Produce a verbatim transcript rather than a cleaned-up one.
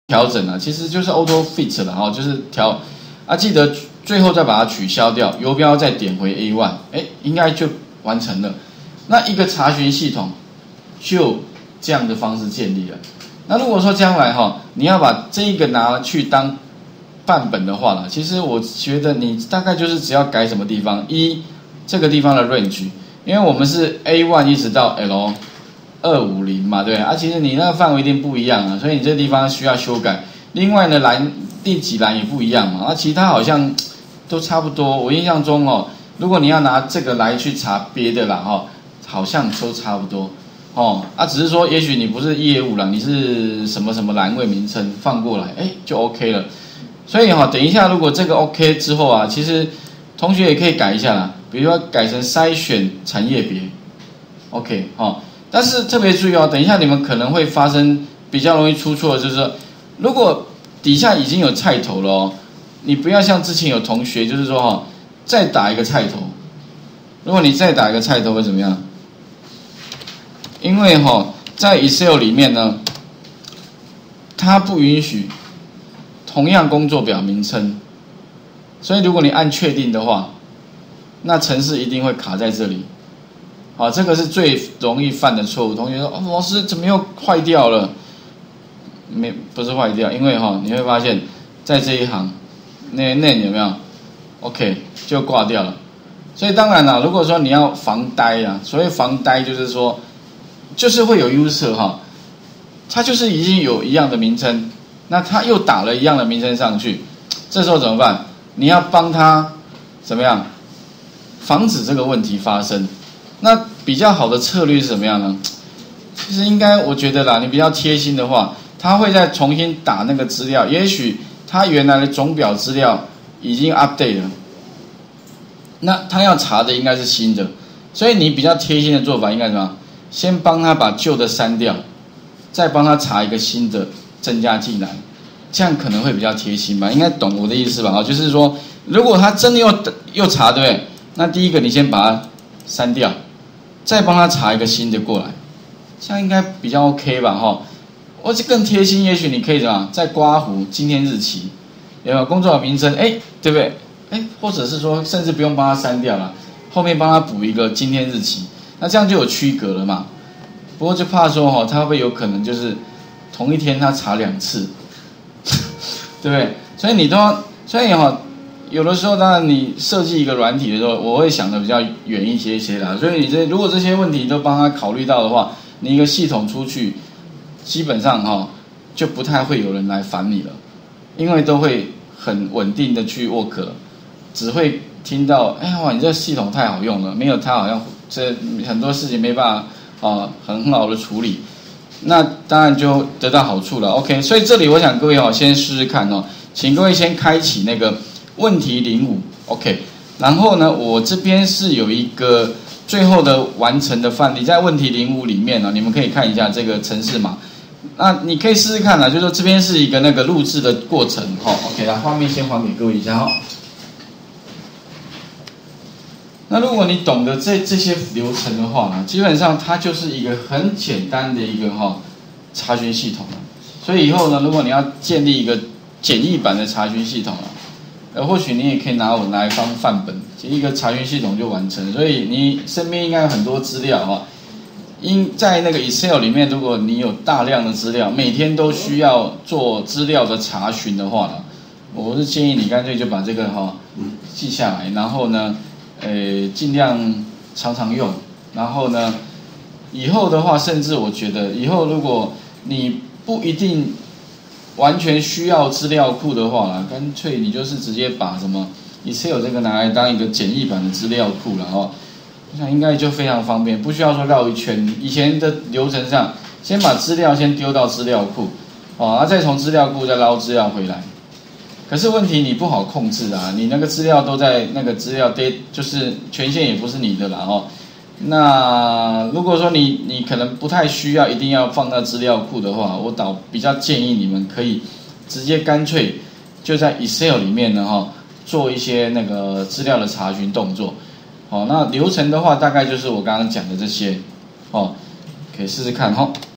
调整啊，其实就是 auto fit 了哈，就是调啊，记得最后再把它取消掉，游标再点回 A 一，哎，应该就完成了。那一个查询系统就这样的方式建立了。那如果说将来哈，你要把这一个拿去当范本的话了，其实我觉得你大概就是只要改什么地方，一这个地方的 range， 因为我们是 A 一 一直到 L二五零嘛，对不对啊？其实你那个范围一定不一样啊，所以你这个地方需要修改。另外呢，栏第几栏也不一样嘛，啊，其他好像都差不多。我印象中哦，如果你要拿这个来去查别的啦，哈，好像都差不多哦。啊，只是说也许你不是业务啦，你是什么什么栏位名称放过来，哎，就 OK 了。所以哈，等一下如果这个 OK 之后啊，其实同学也可以改一下啦，比如说改成筛选产业别 ，OK 哈。但是特别注意哦，等一下你们可能会发生比较容易出错，就是说，如果底下已经有菜头了哦，你不要像之前有同学就是说哈，再打一个菜头，如果你再打一个菜头会怎么样？因为哈，在 Excel 里面呢，它不允许同样工作表名称，所以如果你按确定的话，那程式一定会卡在这里。好，这个是最容易犯的错误。同学说：“哦，老师怎么又坏掉了？”没，不是坏掉，因为哈、哦，你会发现在这一行，那那有没有 ？OK 就挂掉了。所以当然啦，如果说你要防呆啊，所谓防呆就是说，就是会有 user 哈，它就是已经有一样的名称，那他又打了一样的名称上去，这时候怎么办？你要帮他怎么样防止这个问题发生？那比较好的策略是什么样呢？其实应该我觉得啦，你比较贴心的话，他会再重新打那个资料，也许他原来的总表资料已经 update 了，那他要查的应该是新的，所以你比较贴心的做法应该什么？先帮他把旧的删掉，再帮他查一个新的增加进来，这样可能会比较贴心吧？应该懂我的意思吧？就是说，如果他真的又又查，对不对？那第一个你先把它删掉。再帮他查一个新的过来，这样应该比较 OK 吧？哈，或者更贴心，也许你可以怎么再刮胡今天日期，有没有工作的名称？哎，对不对？哎，或者是说，甚至不用帮他删掉了，后面帮他补一个今天日期，那这样就有区隔了嘛。不过就怕说哈，他会不会有可能就是同一天他查两次，对不对？所以你都要，所以哈。有的时候，当然你设计一个软体的时候，我会想的比较远一些一些啦。所以你这如果这些问题都帮他考虑到的话，你一个系统出去，基本上哈、哦、就不太会有人来烦你了，因为都会很稳定的去 work， 只会听到哎哇你这系统太好用了，没有它好像这很多事情没办法啊很好的处理，那当然就得到好处了。OK， 所以这里我想各位哦先试试看哦，请各位先开启那个。问题零五 ，OK， 然后呢，我这边是有一个最后的完成的范例，在问题零五里面呢、哦，你们可以看一下这个程式码。那你可以试试看啊，就是说这边是一个那个录制的过程，哈、哦、，OK， 来画面先还给各位一下哈、哦。那如果你懂得这这些流程的话呢，基本上它就是一个很简单的一个哈、哦、查询系统了。所以以后呢，如果你要建立一个简易版的查询系统啊。呃，或许你也可以拿我来当范本，一个查询系统就完成。所以你身边应该有很多资料哈，因在那个 Excel 里面，如果你有大量的资料，每天都需要做资料的查询的话呢，我是建议你干脆就把这个哈记下来，然后呢，呃，尽量常常用。然后呢，以后的话，甚至我觉得以后如果你不一定。完全需要资料库的话啦，干脆你就是直接把什么 Excel 这个拿来当一个简易版的资料库了哦，我想应该就非常方便，不需要说绕一圈。以前的流程上，先把资料先丢到资料库，哦，啊再从资料库再捞资料回来。可是问题你不好控制啊，你那个资料都在那个资料 data， 就是权限也不是你的啦哦。那如果说你你可能不太需要一定要放到资料库的话，我倒比较建议你们可以直接干脆就在 Excel 里面呢哈、哦、做一些那个资料的查询动作。好、哦，那流程的话大概就是我刚刚讲的这些，哦，可以试试看哈、哦。